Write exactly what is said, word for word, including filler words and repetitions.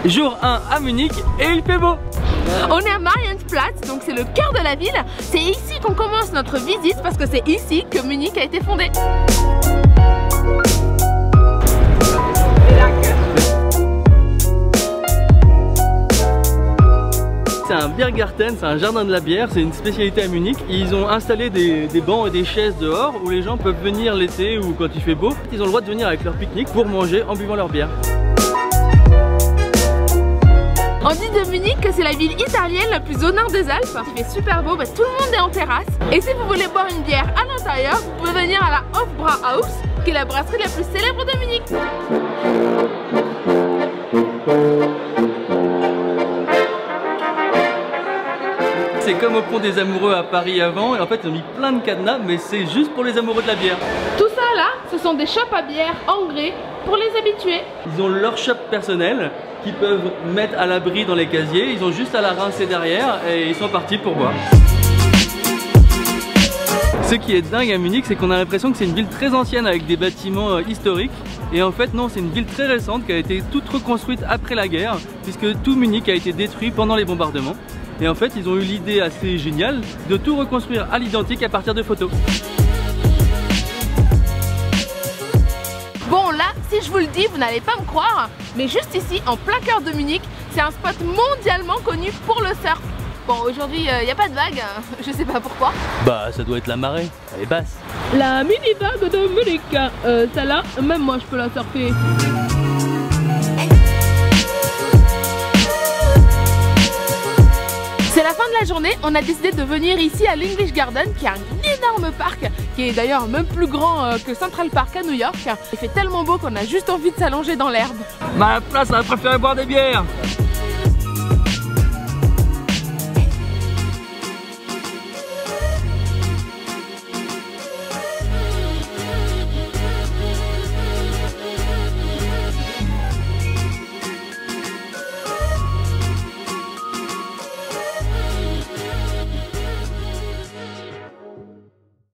Jour un à Munich et il fait beau. On est à Marienplatz, donc c'est le cœur de la ville. C'est ici qu'on commence notre visite parce que c'est ici que Munich a été fondée. C'est un Biergarten, c'est un jardin de la bière, c'est une spécialité à Munich. Ils ont installé des, des bancs et des chaises dehors où les gens peuvent venir l'été ou quand il fait beau. Ils ont le droit de venir avec leur pique-nique pour manger en buvant leur bière. On dit de Munich que c'est la ville italienne la plus au nord des Alpes. Il fait super beau, bah, tout le monde est en terrasse. Et si vous voulez boire une bière à l'intérieur, vous pouvez venir à la Hofbrauhaus, qui est la brasserie la plus célèbre de Munich. C'est comme au pont des amoureux à Paris avant, et en fait ils ont mis plein de cadenas, mais c'est juste pour les amoureux de la bière. Tout ça là, ce sont des shops à bière en grès pour les habitués. Ils ont leur shop personnel qu'ils peuvent mettre à l'abri dans les casiers, ils ont juste à la rincer derrière et ils sont partis pour boire. Ce qui est dingue à Munich, c'est qu'on a l'impression que c'est une ville très ancienne avec des bâtiments historiques. Et en fait non, c'est une ville très récente qui a été toute reconstruite après la guerre, puisque tout Munich a été détruit pendant les bombardements. Et en fait, ils ont eu l'idée assez géniale de tout reconstruire à l'identique à partir de photos. Bon là, si je vous le dis, vous n'allez pas me croire, mais juste ici, en plein cœur de Munich, c'est un spot mondialement connu pour le surf. Bon, aujourd'hui, il euh, n'y a pas de vague, je sais pas pourquoi. Bah, ça doit être la marée, elle est basse. La mini vague de Munich, euh, celle-là, même moi je peux la surfer. C'est la fin de la journée, on a décidé de venir ici à l'English Garden, qui est un énorme parc, qui est d'ailleurs même plus grand que Central Park à New York. Il fait tellement beau qu'on a juste envie de s'allonger dans l'herbe. Ma place, elle a préféré boire des bières.